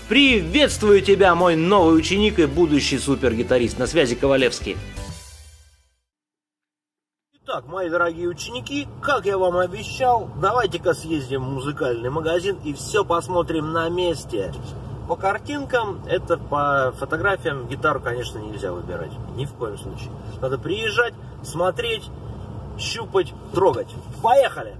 Приветствую тебя, мой новый ученик и будущий супергитарист. На связи Ковалевский. Итак, мои дорогие ученики, как я вам обещал, давайте-ка съездим в музыкальный магазин и все посмотрим на месте. По картинкам, это по фотографиям, гитару, конечно, нельзя выбирать. Ни в коем случае. Надо приезжать, смотреть, щупать, трогать. Поехали!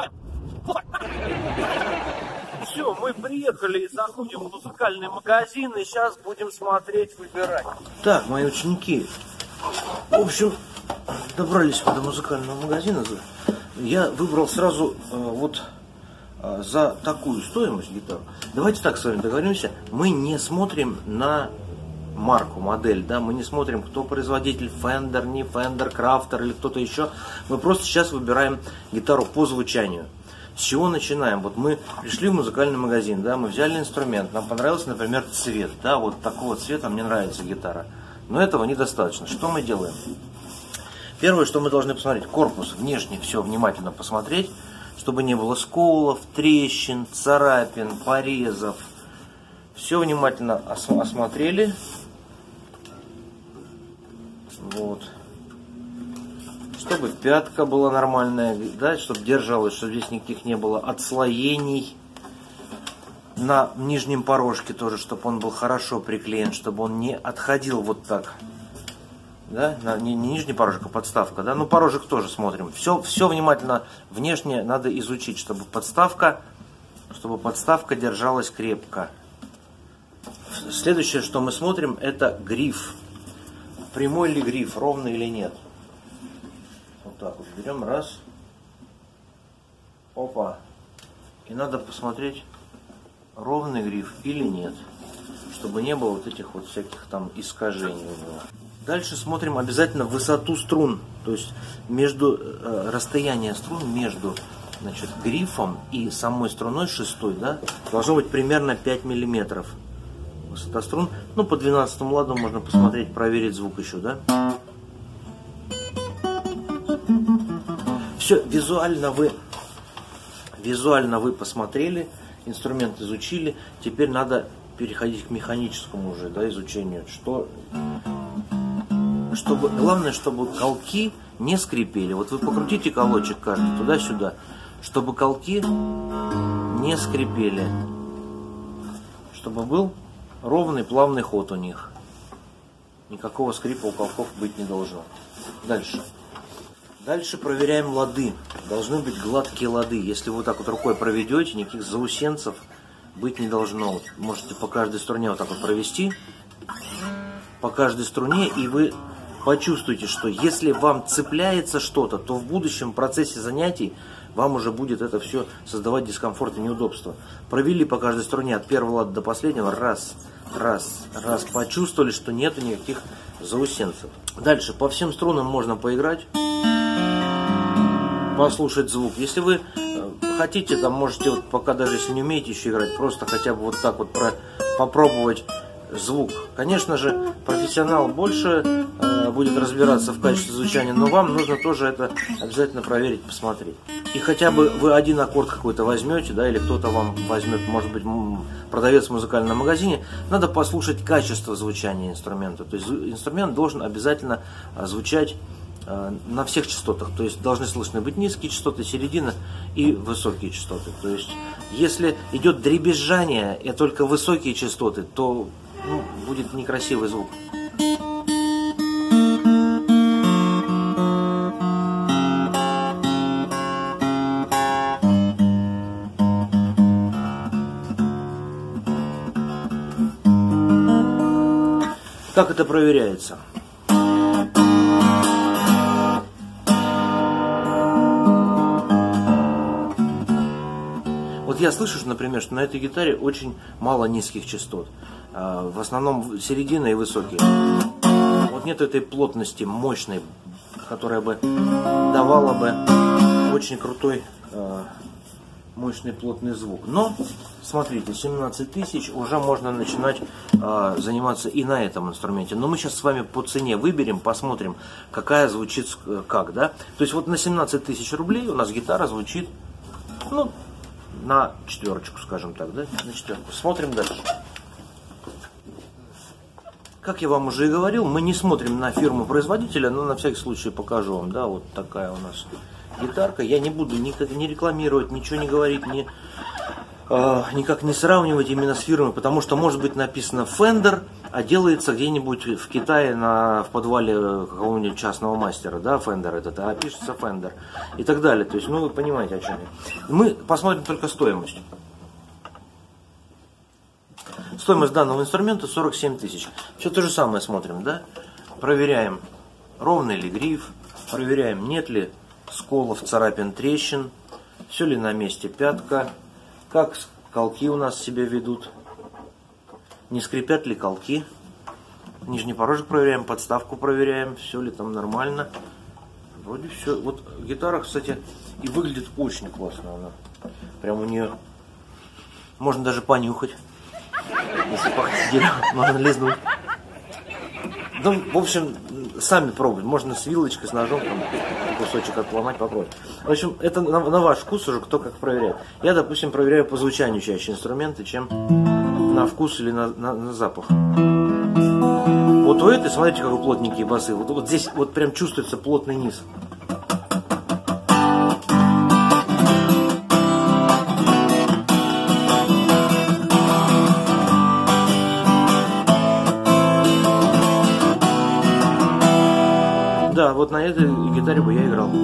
Все, мы приехали и заходим в музыкальный магазин, и сейчас будем смотреть, выбирать. Так, мои ученики, в общем, добрались до музыкального магазина. Я выбрал сразу за такую стоимость гитару. Давайте так с вами договоримся. Мы не смотрим на марку, модель, да, мы не смотрим, кто производитель, Fender, не Fender, Crafter или кто-то еще. Мы просто сейчас выбираем гитару по звучанию. С чего начинаем? Вот мы пришли в музыкальный магазин, да, мы взяли инструмент, нам понравился, например, цвет, да, вот такого цвета мне нравится гитара. Но этого недостаточно. Что мы делаем? Первое, что мы должны посмотреть, корпус, внешне все внимательно посмотреть, чтобы не было сколов, трещин, царапин, порезов. Все внимательно осмотрели. Вот. Чтобы пятка была нормальная, да, чтобы держалась, чтобы здесь никаких не было отслоений. На нижнем порожке тоже, чтобы он был хорошо приклеен, чтобы он не отходил вот так. Да? Не нижний порожек, а подставка. Да? Ну, порожек тоже смотрим. Все внимательно внешне надо изучить, чтобы подставка держалась крепко. Следующее, что мы смотрим, это гриф. Прямой ли гриф, ровный или нет. Вот так вот берем, раз. Опа. И надо посмотреть, ровный гриф или нет. Чтобы не было вот этих вот всяких там искажений у него. Дальше смотрим обязательно высоту струн. То есть расстояние струн между, значит, грифом и самой струной шестой, да, должно быть примерно 5 миллиметров. Высота струн. Ну, по 12-му ладу можно посмотреть, проверить звук еще, да. Все, визуально вы посмотрели, инструмент изучили. Теперь надо переходить к механическому уже, да, изучению. Главное, чтобы колки не скрипели. Вот вы покрутите колочек каждый туда-сюда, чтобы колки не скрипели. Чтобы был ровный, плавный ход у них. Никакого скрипа у колков быть не должно. Дальше проверяем лады. Должны быть гладкие лады. Если вы вот так вот рукой проведете, никаких заусенцев быть не должно. Можете по каждой струне вот так вот провести. По каждой струне, и вы почувствуете, что если вам цепляется что-то, то в будущем процессе занятий вам уже будет это все создавать дискомфорт и неудобство. Провели по каждой струне от первого лада до последнего. Раз. Почувствовали, что нету никаких заусенцев. Дальше по всем струнам можно поиграть. Послушать звук. Если вы хотите, там можете, вот пока даже если не умеете еще играть, просто хотя бы вот так вот попробовать звук. Конечно же, профессионал больше будет разбираться в качестве звучания, но вам нужно тоже это обязательно проверить, посмотреть. И хотя бы вы один аккорд какой-то возьмете, да, или кто-то вам возьмет, может быть, продавец в музыкальном магазине, надо послушать качество звучания инструмента. То есть инструмент должен обязательно звучать на всех частотах, то есть должны слышны быть низкие частоты, середина и высокие частоты. То есть если идет дребезжание и только высокие частоты, то будет некрасивый звук. Как это проверяется? Вот я слышу, например, что на этой гитаре очень мало низких частот. В основном середина и высокие. Вот нет этой плотности мощной, которая бы давала бы очень крутой, мощный, плотный звук. Но, смотрите, 17 тысяч уже можно начинать заниматься и на этом инструменте. Но мы сейчас с вами по цене выберем, посмотрим, какая звучит как, да. То есть вот на 17 тысяч рублей у нас гитара звучит, ну, на четверочку, скажем так, да, на четверку. Смотрим дальше. как я вам уже и говорил, мы не смотрим на фирму-производителя, но на всякий случай покажу вам, да, вот такая у нас гитарка. Я не буду никак не рекламировать, ничего не говорить, никак не сравнивать именно с фирмой, потому что может быть написано Fender, а делается где-нибудь в Китае в подвале какого-нибудь частного мастера, да, Fender этот, а пишется Fender и так далее. То есть, ну вы понимаете, о чем я. Мы посмотрим только стоимость. Стоимость данного инструмента 47 тысяч. Все то же самое смотрим, да? Проверяем, ровный ли гриф, проверяем, нет ли сколов, царапин, трещин, все ли на месте пятка, как колки у нас себя ведут, не скрипят ли колки, нижний порожек проверяем, подставку проверяем, все ли там нормально. Вроде все. Вот гитара, кстати, и выглядит очень классно она. Прям у нее можно даже понюхать. Если пахнет деревом, можно лизнуть. Ну, в общем, сами пробовать. Можно с вилочкой, с ножом там, кусочек отломать, попробовать. В общем, это на ваш вкус уже, кто как проверяет. Я, допустим, проверяю по звучанию чаще инструменты, чем на вкус или на запах. Вот у этой, смотрите, какой плотненькие басы. Вот здесь вот прям чувствуется плотный низ. Да, вот на этой гитаре бы я играл.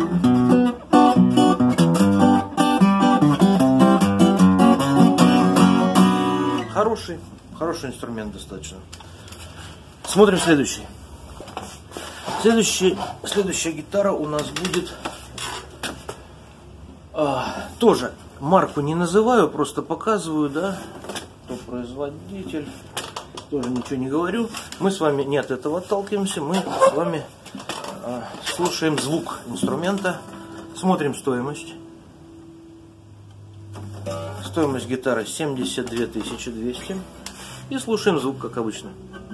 Хороший инструмент достаточно. Смотрим следующий. Следующая гитара у нас будет... тоже марку не называю, просто показываю, да, кто производитель. Тоже ничего не говорю. Мы с вами не от этого отталкиваемся, мы с вами... слушаем звук инструмента, смотрим стоимость. Стоимость гитары 72 200. И слушаем звук, как обычно.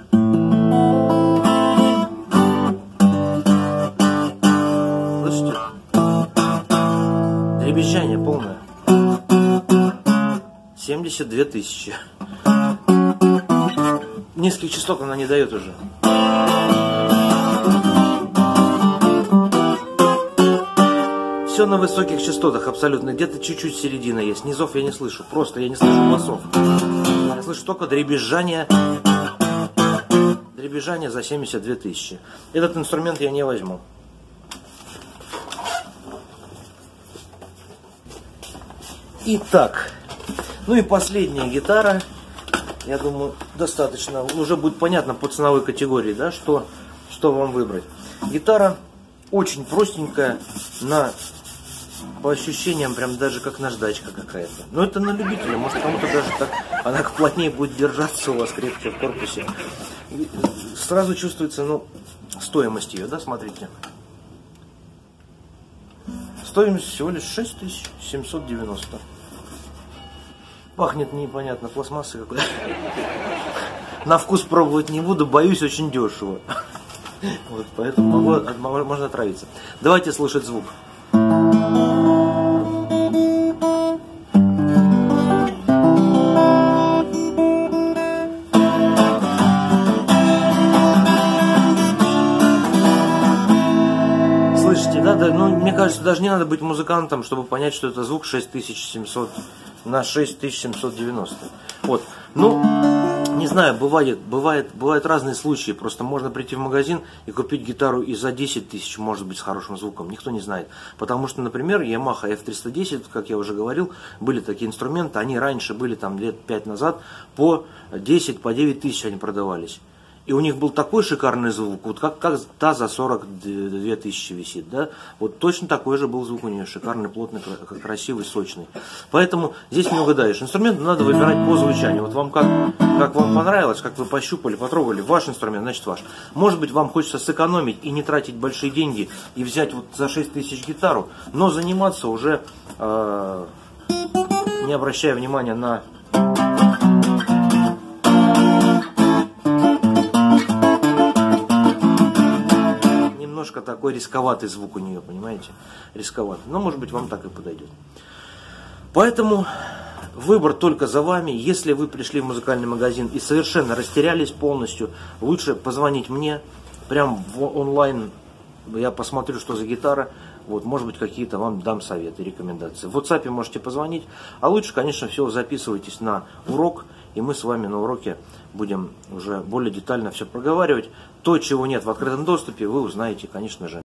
Слышите? Дребезжание полное. 72 тысячи. Низких частот она не дает уже. Все на высоких частотах абсолютно. Где-то чуть-чуть середина есть. Низов я не слышу. Просто я не слышу басов. Я слышу только дребезжание. Дребезжание за 72 тысячи. Этот инструмент я не возьму. Итак. Ну и последняя гитара. Я думаю, достаточно. Уже будет понятно по ценовой категории, да, что вам выбрать. Гитара очень простенькая, по ощущениям прям даже как наждачка какая-то. Но это на любителя, может кому-то даже так она плотнее будет держаться у вас крепче в корпусе. Сразу чувствуется, стоимость ее, да, смотрите. Стоимость всего лишь 6790. Пахнет непонятно, пластмассой какой-то. На вкус пробовать не буду, боюсь, очень дешево. Вот, поэтому можно отравиться. Давайте слушать звук. Слышите, да? Мне кажется, даже не надо быть музыкантом, чтобы понять, что это звук 6700 на 6790. Вот. Не знаю, бывают разные случаи. Просто можно прийти в магазин и купить гитару и за 10 тысяч, может быть, с хорошим звуком. Никто не знает. Потому что, например, Yamaha F310, как я уже говорил, были такие инструменты. Они раньше были, там, лет 5 назад, по 10, по 9 тысяч они продавались. И у них был такой шикарный звук, вот как та за 42 тысячи висит, да? Вот точно такой же был звук у нее, шикарный, плотный, красивый, сочный. Поэтому здесь не угадаешь. Инструмент надо выбирать по звучанию. Вот вам как вам понравилось, как вы пощупали, потрогали, ваш инструмент, значит ваш. Может быть, вам хочется сэкономить и не тратить большие деньги, и взять вот за 6 тысяч гитару, но заниматься уже, не обращая внимания на... Немножко такой рисковатый звук у нее, понимаете? Рисковатый. Но, может быть, вам так и подойдет. Поэтому Выбор только за вами. Если вы пришли в музыкальный магазин и совершенно растерялись полностью, лучше позвонить мне прям в онлайн. Я посмотрю, что за гитара. Вот, может быть, какие-то вам дам советы, рекомендации. В WhatsApp можете позвонить. А лучше, конечно, все записывайтесь на урок. И мы с вами на уроке будем уже более детально все проговаривать. То, чего нет в открытом доступе, вы узнаете, конечно же,